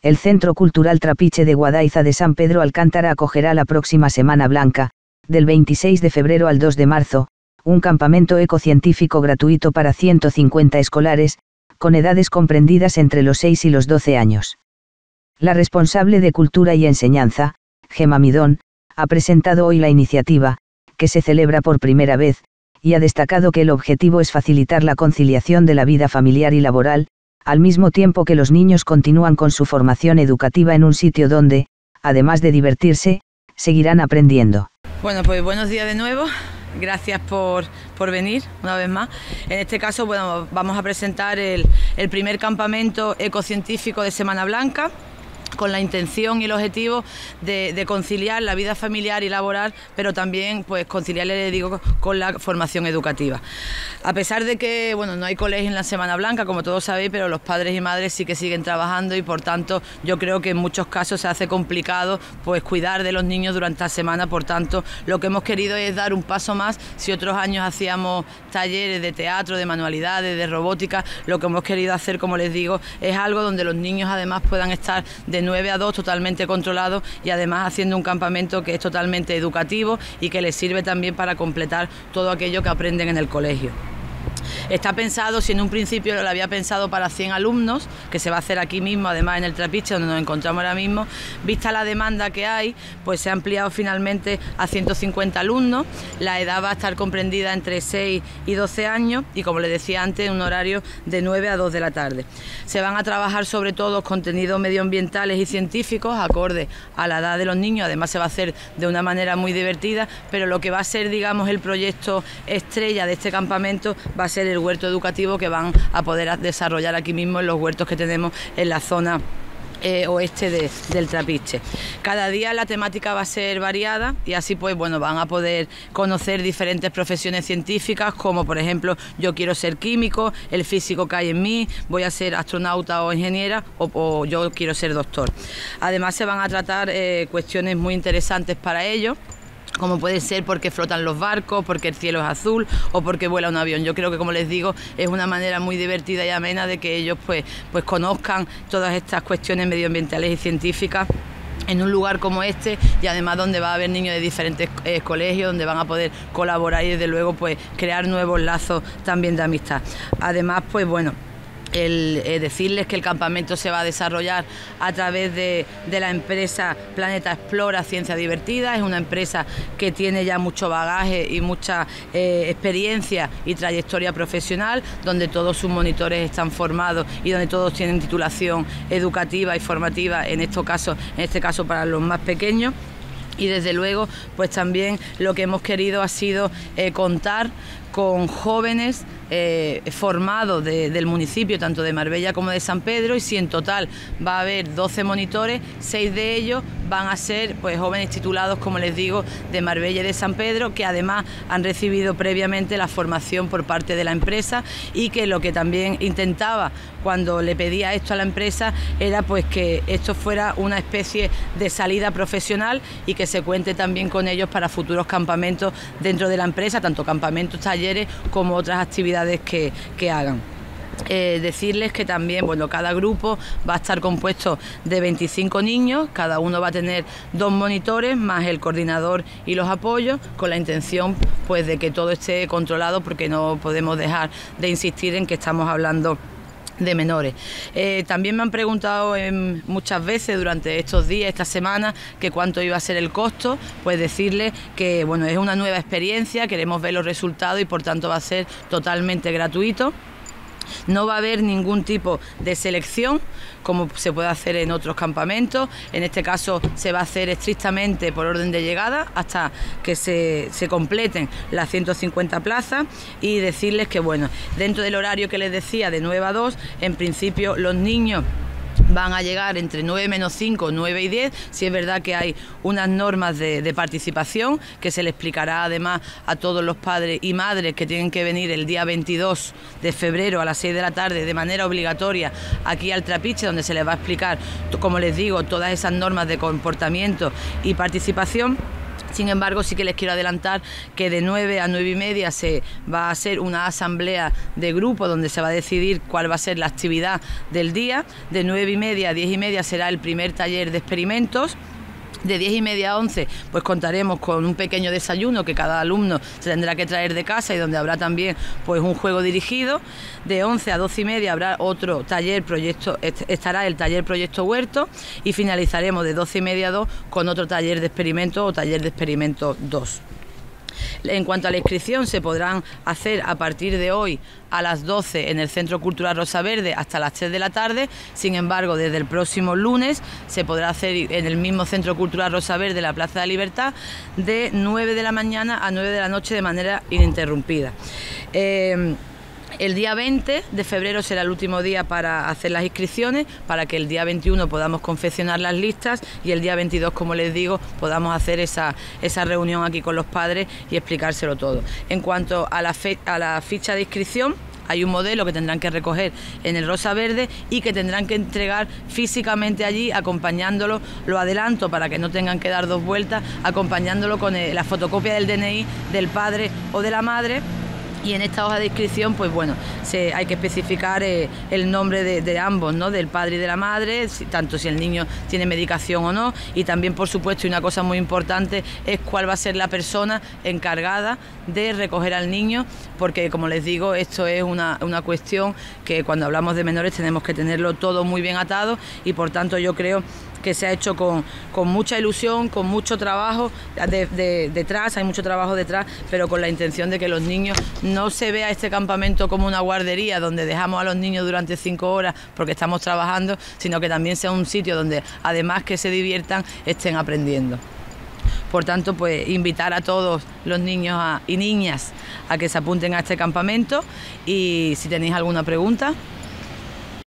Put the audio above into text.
el Centro Cultural Trapiche de Guadaiza de San Pedro Alcántara acogerá la próxima Semana Blanca, del 26 de febrero al 2 de marzo, un campamento ecocientífico gratuito para 150 escolares, con edades comprendidas entre los 6 y los 12 años. La responsable de Cultura y Enseñanza, Gemma Midón, ha presentado hoy la iniciativa, que se celebra por primera vez, y ha destacado que el objetivo es facilitar la conciliación de la vida familiar y laboral, al mismo tiempo que los niños continúan con su formación educativa en un sitio donde, además de divertirse, seguirán aprendiendo. Bueno, pues buenos días de nuevo. Gracias por venir una vez más. En este caso, bueno, vamos a presentar el primer campamento ecocientífico de Semana Blanca, con la intención y el objetivo de conciliar la vida familiar y laboral, pero también pues conciliarle, le digo, con la formación educativa. A pesar de que bueno, no hay colegio en la Semana Blanca, como todos sabéis, pero los padres y madres sí que siguen trabajando y por tanto yo creo que en muchos casos se hace complicado pues cuidar de los niños durante la semana. Por tanto, lo que hemos querido es dar un paso más. Si otros años hacíamos talleres de teatro, de manualidades, de robótica, lo que hemos querido hacer, como les digo, es algo donde los niños además puedan estar de 9 a 2 totalmente controlados y además haciendo un campamento que es totalmente educativo y que les sirve también para completar todo aquello que aprenden en el colegio. Está pensado, si en un principio lo había pensado para 100 alumnos, que se va a hacer aquí mismo, además en el Trapiche, donde nos encontramos ahora mismo, vista la demanda que hay, pues se ha ampliado finalmente a 150 alumnos, la edad va a estar comprendida entre 6 y 12 años y, como les decía antes, un horario de 9 a 2 de la tarde. Se van a trabajar sobre todo contenidos medioambientales y científicos acorde a la edad de los niños, además se va a hacer de una manera muy divertida, pero lo que va a ser, digamos, el proyecto estrella de este campamento va a ser el huerto educativo que van a poder desarrollar aquí mismo en los huertos que tenemos en la zona oeste del Trapiche. Cada día la temática va a ser variada y así pues bueno, van a poder conocer diferentes profesiones científicas, como por ejemplo yo quiero ser químico, el físico que hay en mí, voy a ser astronauta o ingeniera o yo quiero ser doctor. Además se van a tratar cuestiones muy interesantes para ellos, como puede ser porque flotan los barcos, porque el cielo es azul o porque vuela un avión. Yo creo que, como les digo, es una manera muy divertida y amena de que ellos pues conozcan todas estas cuestiones medioambientales y científicas en un lugar como este, y además donde va a haber niños de diferentes colegios, donde van a poder colaborar y desde luego pues crear nuevos lazos también de amistad. Además, pues bueno, decirles que el campamento se va a desarrollar a través de la empresa Planeta Explora Ciencia Divertida. Es una empresa que tiene ya mucho bagaje y mucha experiencia y trayectoria profesional, donde todos sus monitores están formados y donde todos tienen titulación educativa y formativa, en este caso para los más pequeños. Y desde luego pues también lo que hemos querido ha sido contar con jóvenes formados del municipio, tanto de Marbella como de San Pedro, y si en total va a haber 12 monitores, 6 de ellos van a ser pues jóvenes titulados, como les digo, de Marbella y de San Pedro, que además han recibido previamente la formación por parte de la empresa, y que lo que también intentaba cuando le pedía esto a la empresa era pues que esto fuera una especie de salida profesional y que se cuente también con ellos para futuros campamentos dentro de la empresa, tanto campamentos, talleres como otras actividades que hagan. Decirles que también, bueno, cada grupo va a estar compuesto de 25 niños, cada uno va a tener 2 monitores más el coordinador y los apoyos, con la intención pues de que todo esté controlado, porque no podemos dejar de insistir en que estamos hablando de menores. También me han preguntado muchas veces durante estos días, esta semana, que cuánto iba a ser el costo. Pues decirles que bueno, es una nueva experiencia, queremos ver los resultados y por tanto va a ser totalmente gratuito. No va a haber ningún tipo de selección como se puede hacer en otros campamentos. En este caso se va a hacer estrictamente por orden de llegada hasta que se completen las 150 plazas, y decirles que bueno, dentro del horario que les decía de 9 a 2, en principio los niños van a llegar entre 9 menos 5, 9 y 10. Si es verdad que hay unas normas de participación que se le explicará además a todos los padres y madres que tienen que venir el día 22 de febrero a las 6 de la tarde de manera obligatoria aquí al Trapiche, donde se les va a explicar, como les digo, todas esas normas de comportamiento y participación. Sin embargo, sí que les quiero adelantar que de 9 a 9 y media se va a hacer una asamblea de grupo donde se va a decidir cuál va a ser la actividad del día. De 9 y media a 10 y media será el primer taller de experimentos. De 10 y media a 11 pues contaremos con un pequeño desayuno que cada alumno se tendrá que traer de casa y donde habrá también pues un juego dirigido. De 11 a 12 y media habrá otro taller estará el taller Proyecto Huerto y finalizaremos de 12 y media a 2 con otro taller de experimentos o taller de experimentos 2. En cuanto a la inscripción, se podrán hacer a partir de hoy a las 12 en el Centro Cultural Rosa Verde hasta las 3 de la tarde. Sin embargo, desde el próximo lunes se podrá hacer en el mismo Centro Cultural Rosa Verde, la Plaza de la Libertad, de 9 de la mañana a 9 de la noche de manera ininterrumpida. El día 20 de febrero será el último día para hacer las inscripciones, para que el día 21 podamos confeccionar las listas y el día 22, como les digo, podamos hacer esa reunión aquí con los padres y explicárselo todo. En cuanto a la ficha de inscripción, hay un modelo que tendrán que recoger en el Rosa Verde y que tendrán que entregar físicamente allí, acompañándolo, lo adelanto para que no tengan que dar dos vueltas, acompañándolo con la fotocopia del DNI del padre o de la madre. Y en esta hoja de inscripción, pues bueno, hay que especificar el nombre de ambos, ¿no? Del padre y de la madre, tanto si el niño tiene medicación o no, y también, por supuesto, y una cosa muy importante, es cuál va a ser la persona encargada de recoger al niño, porque, como les digo, esto es una cuestión que cuando hablamos de menores tenemos que tenerlo todo muy bien atado y, por tanto, yo creo que se ha hecho con mucha ilusión, con mucho trabajo detrás, hay mucho trabajo detrás, pero con la intención de que los niños no se vea este campamento como una guardería donde dejamos a los niños durante 5 horas porque estamos trabajando, sino que también sea un sitio donde, además que se diviertan, estén aprendiendo. Por tanto, pues invitar a todos los niños y niñas a que se apunten a este campamento y si tenéis alguna pregunta.